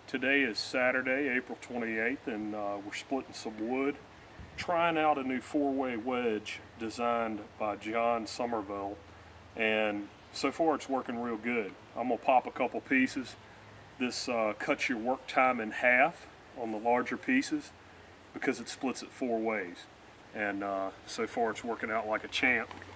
Today is Saturday, April 28th, and we're splitting some wood, trying out a new four-way wedge designed by John Somerville, and so far it's working real good. I'm going to pop a couple pieces. This cuts your work time in half on the larger pieces because it splits it four ways, and so far it's working out like a champ.